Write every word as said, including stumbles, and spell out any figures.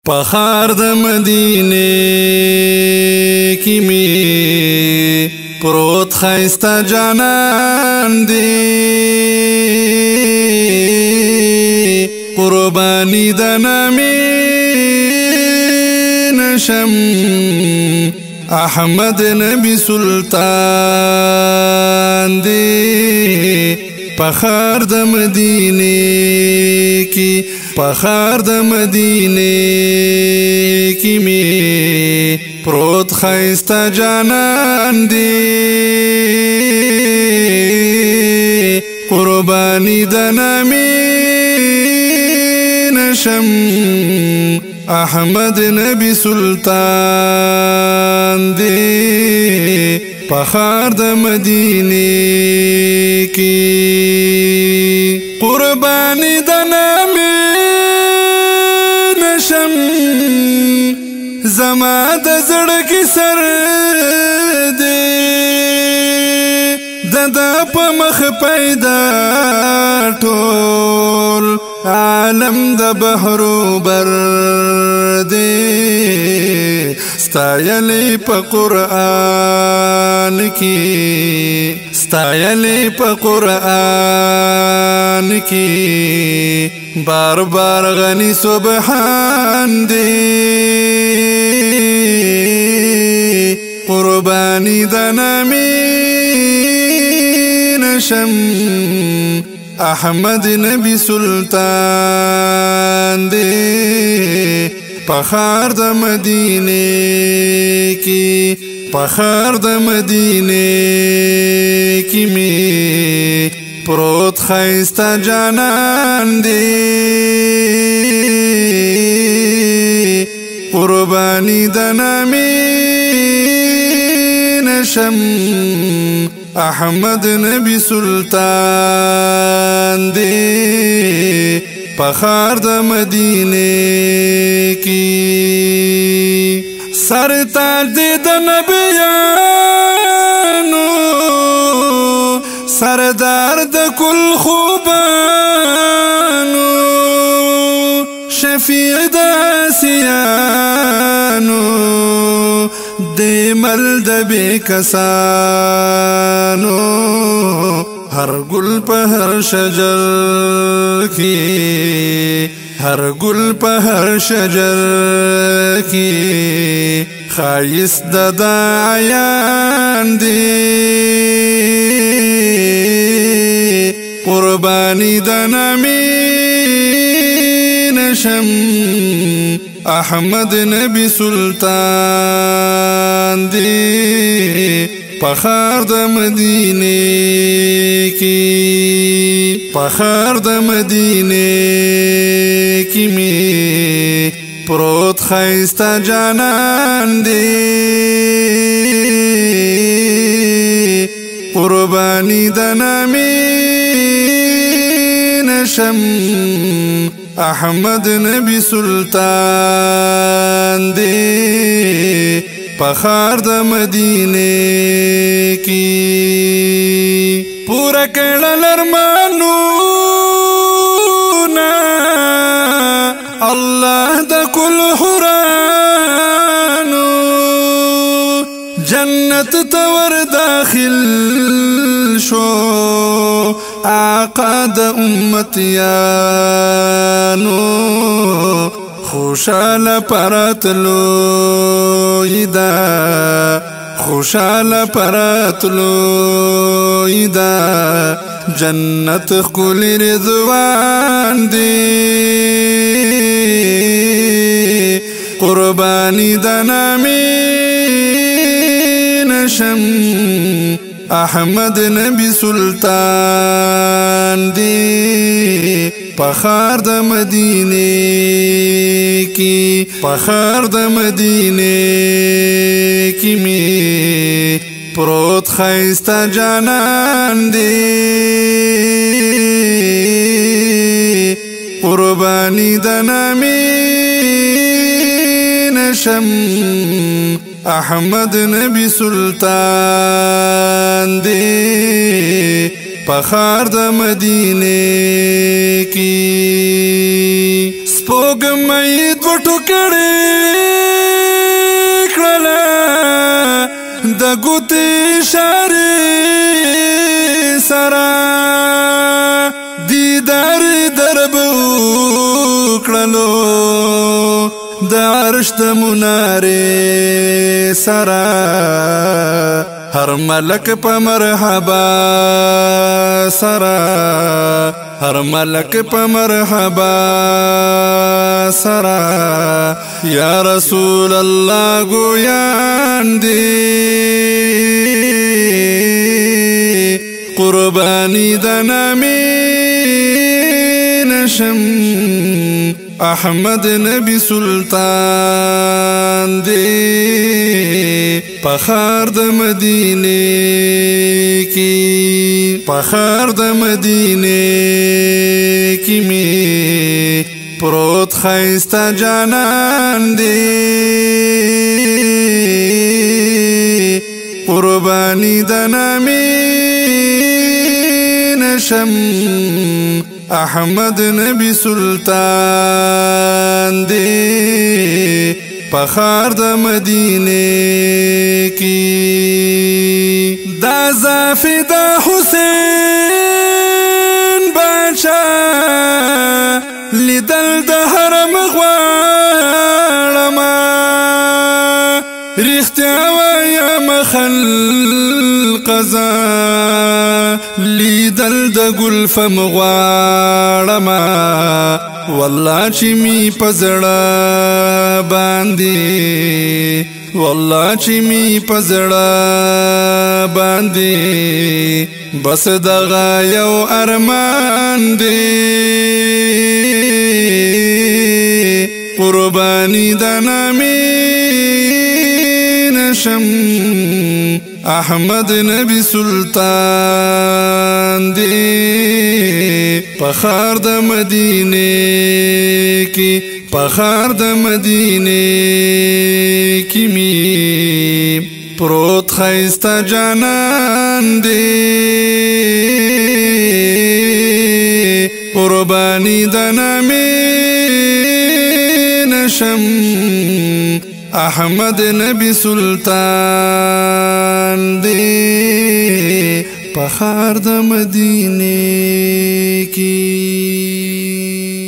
پخار د مدینه کی می پروت خیستا جانان دی قربانی د نامی نشم احمد نبی سلطان دی پخار د مدینه کی پخار د مدینه کی می پروت خیستا جانان دی قربانی د نامی نشم احمد نبی سلطان دی پخار د مدینه کی قربانی د نامی نشم زما د زړه کی سر دی د د په مخ پیدا ټول عالم د بحرو بر دی ستایلی په قرآن کی ستایلی په قرآن کی بار بار غنی سبحان دی قربانی د نامی نشم احمد نبی سلطان دی پخار د مدینه کی پخار د مدینه کی می پروت خیستا جانان دی قربانی د نامی نشم احمد نبی سلطان دی پخار د مدینه کی سرتاج دی د نبیانو سردار د کل خوبانو شفیع د آسیانو دی مل د بے کسانو ہر گل پہ ہر شجر کی ہر گل پہ ہر شجر کی خایس ددا عیان دی قربانی د نامی نشم احمد نبی سلطان دی پخار د مدینه کی پخار د مدینه کی می پروت خیستا جانان دی قربانی د نامی نشم احمد نبی سلطان دی پخار د مدینه کی پورا کړل ارمانونه الله د کل حورانو جنت تور داخل شو آقا د امتیانو خوشال پراتلو ایدا خوشال پراتلو ایدا جنت کل رضوان دی قربانی د نامی نشم احمد نبی سلطان دی پخار د مدینه کی پخار د مدینه کی می پروت خیستا جانان دی قربانی د نامی نشم احمد نبی سلطان دی پخار د مدینه کی پوګمې دو ټوکړې کړله د ګوتې اشارې سره دیدار درب وکړلو د عرش د منارې سره هر ملک په مرحبا سره هر ملک په مرحبا سره یا رسول الله ګویان دی قربانی د نامې نشم احمد نبی سلطان دی پخار د مدینه کی پخار د مدینه کی می پروت خیستا جانان دی قربانی د نامې نشم احمد نبی سلطان دی پخار د مدینه کی دا زافی دا حسین بادشاہ لیدل د حرم غواړما رښتیا وایم خلق زه لیدل د ګلفم غواړما والله چې می په زړه باندې والله چې می په زړه باندې بس دغه یو ارمان دی قربانی د نامې نشم احمد نبی سلطان دی پخار د مدینه کی پخار د مدینه کی می پروت خیستا جانان دی قربانی د نامې نشم احمد نبی سلطان دی پخار د مدینه کی